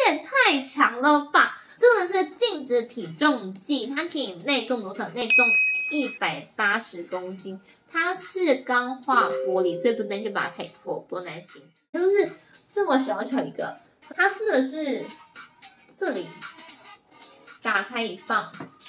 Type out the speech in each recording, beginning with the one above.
也太强了吧！这个是静止体重计，它可以内重多少？内重180公斤。它是钢化玻璃，所以不担心把它踩破，不用担心。它就是这么小巧一个，它真的是这里打开一放。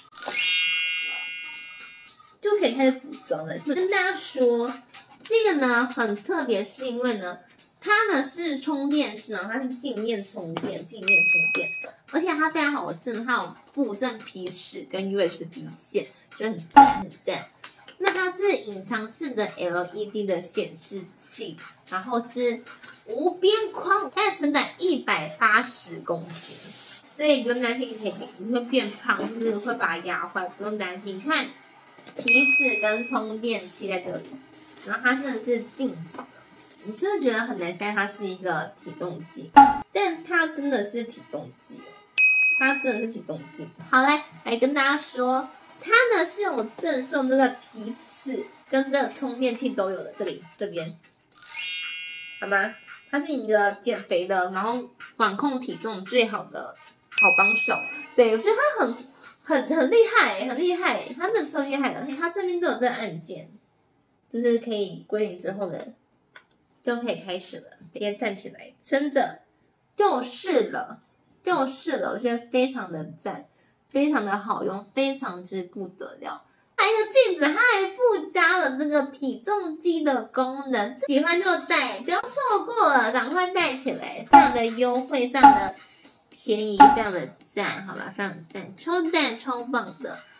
就可以开始补妆了。跟大家说，这个呢很特别，是因为呢，它呢是充电式，它是镜面充电，而且它非常好的是，它有附赠皮尺跟 USB 线，就很赞。那它是隐藏式的 LED 的显示器，然后是无边框，它的承载180公斤，所以不用担心你会变胖，就是会把它压坏，不用担心。你看。皮尺跟充电器在这里，然后它真的是静止的，你真的觉得很难相信它是一个体重计，但它真的是体重计，它真的是体重计。好，来跟大家说，它呢是有赠送这个皮尺跟这个充电器都有的，这边，好吗？它是一个减肥的，然后管控体重最好的好帮手。对，我觉得它很厉害，很厉害，它真的超厉害的。它这边都有这个按键，就是可以归零之后呢，就可以开始了。直接站起来，撑着，就是了。我觉得非常的赞，非常的好用，非常之不得了。还有一个镜子，它还附加了这个体重机的功能，喜欢就带，不要错过了，赶快带起来，非常的优惠，非常的便宜，非常的赞，好吧，非常赞，超赞超棒的。